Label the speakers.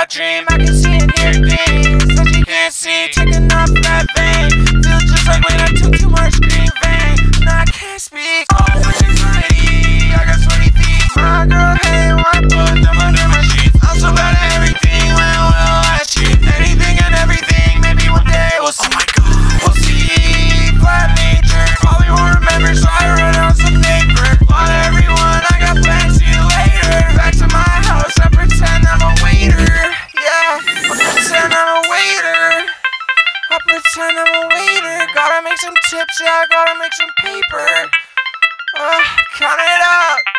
Speaker 1: dream, I can see and hear things that you can't see. Taking off that vein, feels just like when I took too much green vein. Now I can't speak. Oh, my anxiety, I got sweaty feet. My girl, hey, why put them under my sheets? I'm so bad at everything, when will I cheat? Anything and everything, maybe one day we'll see. Oh my God, we'll see. Flat nature, probably won't remember, so I wrote down some paper. Bye everyone, I got plans, see you later. Back to my house, I pretend I'm a waiter. Yeah, I pretend I'm a waiter. I pretend I'm a waiter. Gotta make some tips, yeah, I gotta make some paper. Count it up.